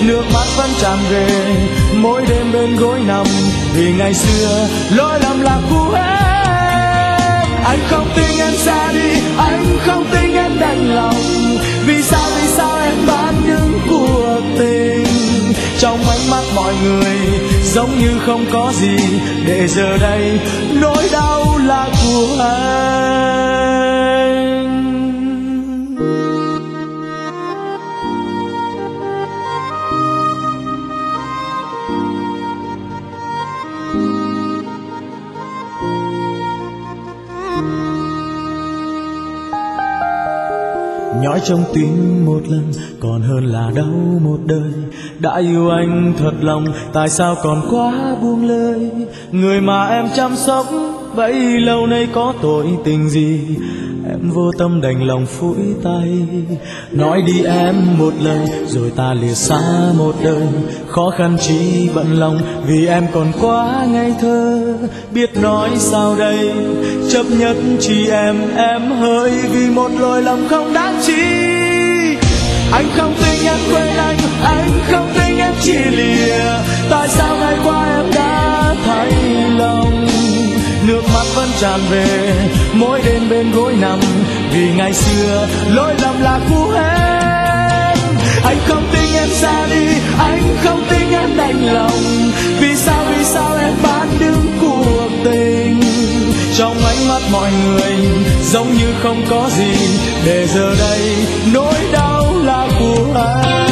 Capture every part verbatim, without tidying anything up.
nước mắt vẫn tràn về mỗi đêm bên gối nằm. Vì ngày xưa lỗi lầm là cũ hết. Anh không tin em ra đi, anh không tin em đành lòng. Vì sao vì sao em bán những cuộc tình trong ánh mắt mọi người giống như không có gì, để giờ đây nỗi đau là của anh. Nhói trong tim một lần còn hơn là đau một đời. Đã yêu anh thật lòng tại sao còn quá buông lời. Người mà em chăm sóc bấy lâu nay có tội tình gì, em vô tâm đành lòng phủi tay. Nói đi em một lời rồi ta lìa xa một đời. Khó khăn chỉ bận lòng vì em còn quá ngây thơ. Biết nói sao đây, chấp nhất chỉ em em hỡi vì một lỗi lầm không đáng chi. Anh không tin em quên anh, anh không tin em chia lìa. Tại sao ngày qua em đã thay lòng. Nước mắt vẫn tràn về mỗi đêm bên gối nằm. Vì ngày xưa lỗi lầm là cũ hết. Anh không tin em ra đi, anh không tin em đành lòng. Vì sao vì sao em bán đứng cuộc tình trong ánh mắt mọi người giống như không có gì, để giờ đây nỗi đau là của anh.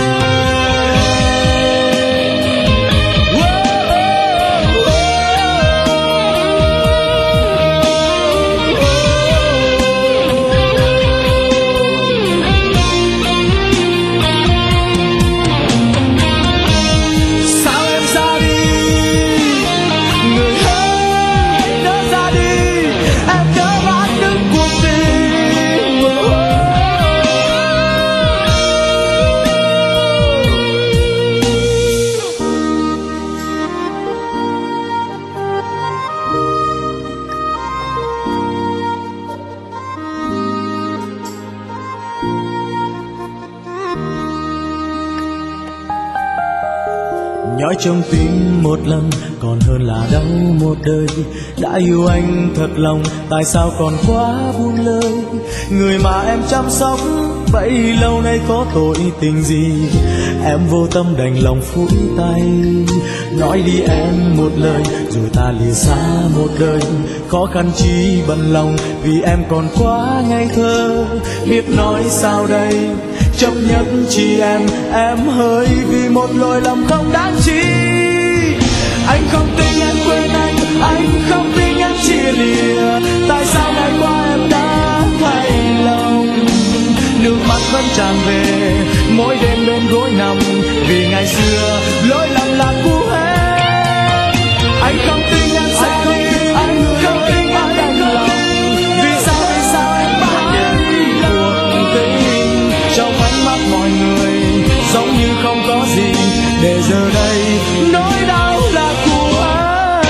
Nhói trong tim một lần còn hơn là đau một đời. Đã yêu anh thật lòng tại sao còn quá buông lời. Người mà em chăm sóc bấy lâu nay có tội tình gì, em vô tâm đành lòng phủi tay. Nói đi em một lời rồi ta lìa xa một đời. Khó khăn chi bận lòng vì em còn quá ngây thơ. Biết nói sao đây, chấp nhất chỉ em em hỡi vì một lỗi lầm không đáng chi. Anh không tin em quên anh, anh không tin em chia lìa. Tại sao ngày qua em đã thay lòng. Nước mắt vẫn tràn về mỗi đêm bên gối nằm. Vì ngày xưa lỗi lầm là cũ hết. Anh không tin em ra đi, anh không tin em đành lòng. Vì sao vì sao em bán những cuộc tình trong ánh mắt mọi người giống như không có gì, để giờ đây nỗi đau là của anh.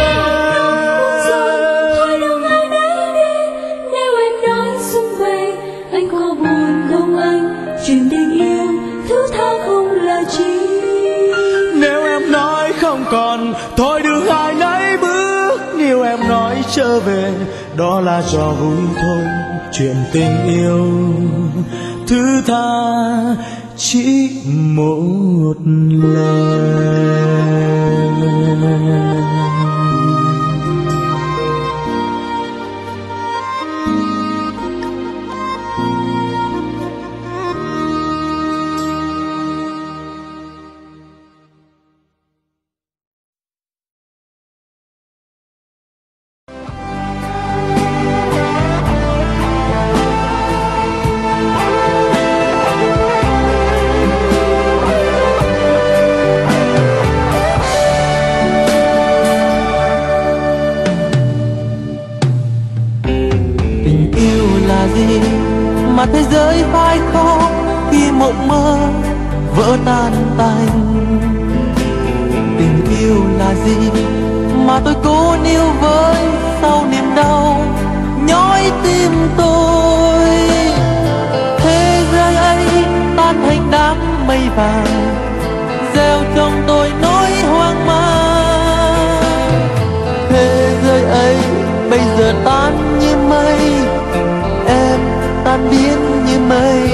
Thôi đừng ai đến đi, nếu em nói xuân về anh có buồn không anh. Chuyện tình yêu thứ tha không là chi. Nếu em nói không còn thôi đường ai nấy bước. Nếu em nói trở về đó là trò vui thôi. Chuyện tình yêu thứ tha chỉ một lần. Mà thế giới phai khô khi mộng mơ vỡ tan tành. Tình yêu là gì mà tôi cố níu với sau niềm đau nhói tim tôi. Thế giới ấy tan thành đám mây vàng, gieo trong tôi nỗi hoang mang. Thế giới ấy bây giờ tan như mây, em tan biến như mây.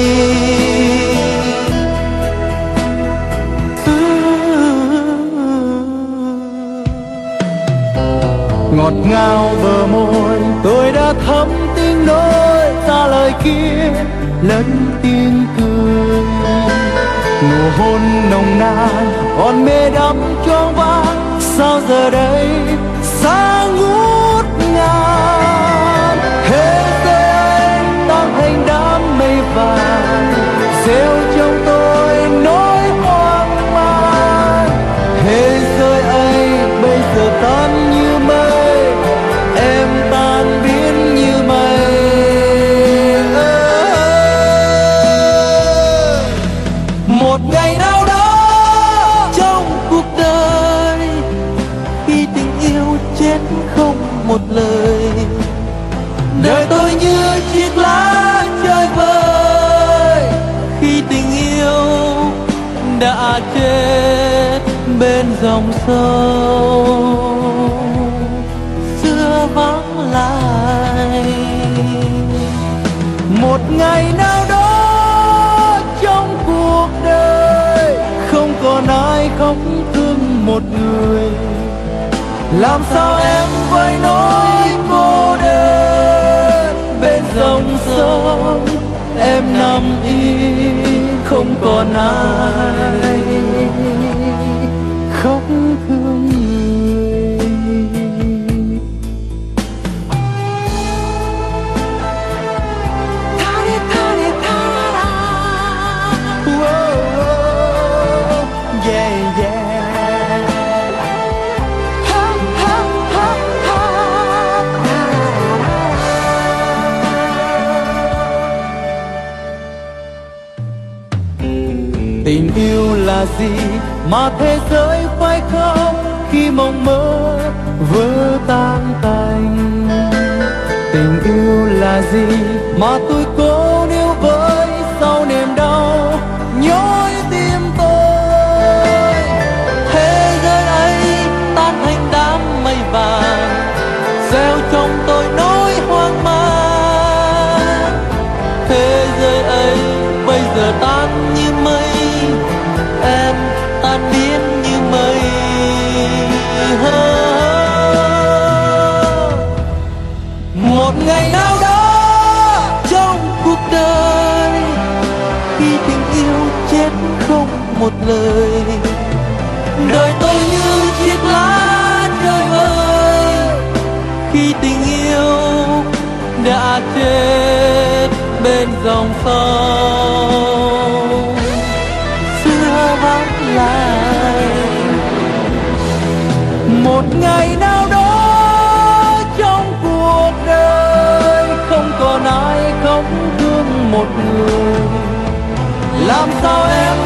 Ngọt ngào bờ môi tôi đã thấm tiếng nói ra lời kia lẫn tiếng cười. Nụ hôn nồng nàn còn mê đắm choáng váng, sao giờ đây sáng ngút ngàn. Thế giới anh tan thành đám mây vàng, gieo trong tôi nỗi hoang mang. Thế giới ấy bây giờ tan như mây, em tan biến như mây. Một ngày nào đó trong cuộc đời, khi tình yêu chết không một lời, đời tôi như chiếc lá chơi vơi. Khi tình yêu đã chết bên dòng sông, xưa vắng lại. Một ngày nào đó trong cuộc đời, không còn ai khóc thương một người, làm sao em với nỗi cô đơn bên dòng sông. Em nằm yên không còn ai khóc thương người. Yeah, yeah. Tình yêu là gì mà thế giới phải khóc khi mộng mơ vỡ tan tành? Tình yêu là gì mà tôi cố níu với sau niềm đau nhói tim tôi? Thế giới ấy tan thành đám mây vàng, gieo trong tôi nỗi hoang mang. Thế giới ấy bây giờ tan như mây, em tan biến như mây. Một ngày nào đó trong cuộc đời, khi tình yêu chết không một lời, đời tôi như chiếc lá chơi vơi. Khi tình yêu đã chết bên dòng sông, xưa vắng lại. Một ngày nào đó trong cuộc đời, không còn ai khóc thương một người, làm sao em